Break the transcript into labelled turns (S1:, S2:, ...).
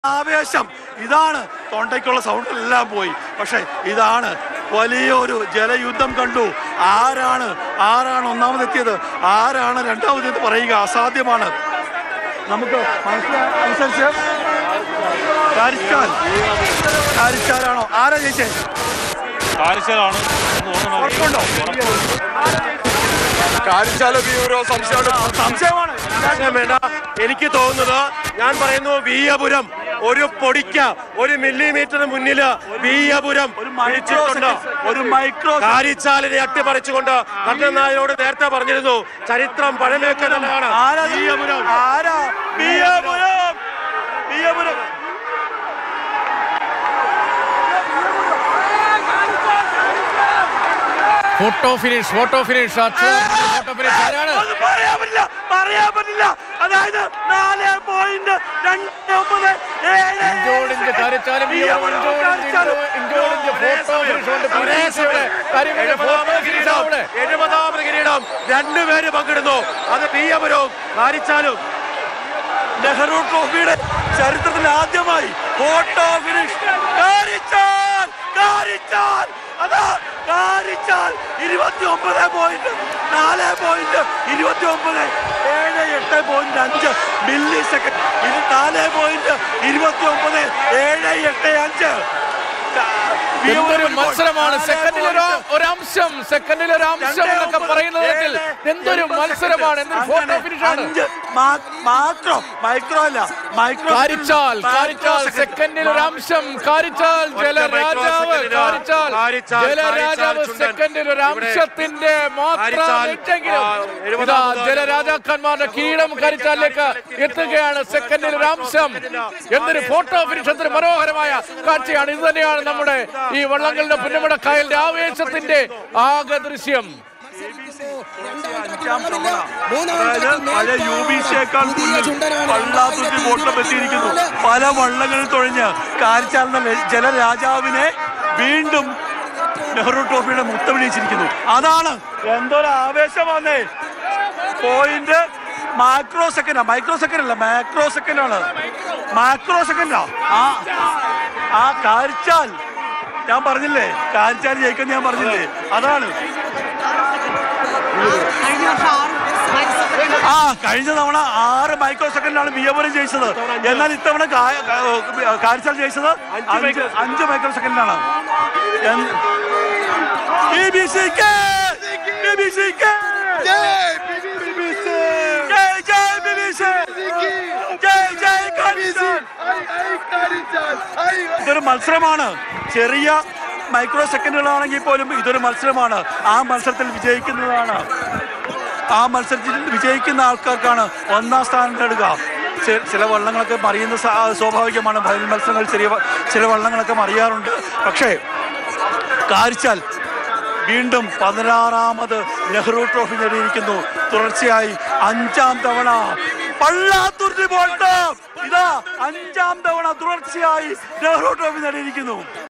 S1: ആവേശം ഇതാണ്. തൊണ്ടയ്ക്കുള്ള സൗണ്ട് എല്ലാം പോയി. പക്ഷെ ഇതാണ് വലിയൊരു ജലയുദ്ധം കണ്ടു. ആരാണ് ഒന്നാമതെത്തിയത്, ആരാണ് രണ്ടാമതെന്ന് പറയുക അസാധ്യമാണ്. നമുക്ക് അനുസരിച്ച് കാരിച്ചാലാണോ ആരാ ജയിച്ചേ? സംശയമാണ്.
S2: വേണ്ട, എനിക്ക് തോന്നുന്നത്, ഞാൻ പറയുന്നു വീയപുരം ഒരു പൊടിക്ക 1 മില്ലിമീറ്റർ മുന്നില് വീയപുരം
S1: ഒരു മൈക്രോ
S2: കാരിച്ചാലിനെ അട്ടിപ്പറിച്ചുകൊണ്ട് കണ്ണൻ നായരോട് നേരത്തെ പറഞ്ഞിരുന്നു, ചരിത്രം പഴമേക്കുന്നതാണ്.
S3: ഫോട്ടോ ഫിനിഷ് ആരാണ്?
S1: പറയാൻ പറ്റില്ല. അതായത് 4.29 70ാമത് കിരീടം രണ്ടുപേര് പങ്കിടുന്നു. അത് വീയപുരവും കാരിച്ചാലും. നെഹ്റു ട്രോഫിയുടെ ചരിത്രത്തിൽ ആദ്യമായി ഫോട്ടോ ഫിനിഷ്. അതാ കാരിച്ചാൽ 29.4.29.78.5 മില്ലി സെക്കൻഡ്. ഇത് 4.29.785.
S3: എന്തൊരു മത്സരമാണ്! സെക്കൻഡിലൊരംശം എന്നൊക്കെ പറയുന്നതിൽ എന്തൊരു മത്സരമാണ്! എന്തൊരു ഫോട്ടോ ഫിനിഷാണ്! കാരിച്ചാൽ സെക്കൻഡിലൊരംശം. ജലരാജാവ് സെക്കൻഡിലൊരംശത്തിന്റെ മാത്രമെങ്കിലും ജലരാജാക്കന്മാരുടെ കിരീടം കാരിച്ചാലിലേക്ക് എത്തുകയാണ്. സെക്കൻഡിലൊരംശം. എന്തൊരു ഫോട്ടോ ഫിനിഷ്! എന്തൊരു മനോഹരമായ കാഴ്ചയാണ്! ഇത് തന്നെയാണ് നമ്മുടെ ഈ വള്ളങ്ങളുടെ പുന്നമടക്കായലിന്റെ ആവേശത്തിന്റെ ആകെ ദൃശ്യം.
S1: പല വള്ളങ്ങളിൽ തുഴഞ്ഞ് കാരിച്ചാലിന്റെ ജലരാജാവിനെ വീണ്ടും നെഹ്റു ട്രോഫിയുടെ മുത്തമിഴിച്ചിരിക്കുന്നു. അതാണ് എന്തൊരു ആവേശമാണേ. Point macro സെക്കൻഡാ. ആ കാരിച്ചാൽ, ഞാൻ പറഞ്ഞില്ലേ കാരിച്ചാൽ ജയിക്കുമെന്ന് ഞാൻ പറഞ്ഞില്ലേ, അതാണ്. കഴിഞ്ഞ തവണ 6 മൈക്രോ സെക്കൻഡിലാണ് വീയപുരം ജയിച്ചത്. എന്നാൽ ഇത്തവണ കാരിച്ചാൽ ജയിച്ചത് 5 മൈക്രോ സെക്കൻഡിലാണ്. ഇതൊരു മത്സരമാണ്. ചെറിയ മൈക്രോ സെക്കൻഡുകളാണെങ്കിൽ പോലും ഇതൊരു മത്സരമാണ്. ആ മത്സരത്തിൽ വിജയിക്കുന്ന ആൾക്കാർക്കാണ് 1ാം സ്ഥാനം നേടുക. ചില വള്ളങ്ങളൊക്കെ മറിയുന്ന സ്വാഭാവികമാണ്. ഫൈനൽ മത്സരങ്ങൾ ചില വള്ളങ്ങളൊക്കെ മറിയാറുണ്ട്. പക്ഷേ കാരിച്ചാൽ വീണ്ടും 16ാമത് നെഹ്റു ട്രോഫി നേടിയിരിക്കുന്നു. തുടർച്ചയായി 5ാം തവണ പള്ളാത്തുരുത്തി ബോൾട്ട്. ഇതാ 5ാം തവണ തുടർച്ചയായി നെഹ്റു ട്രോഫി നേടിയിരിക്കുന്നു.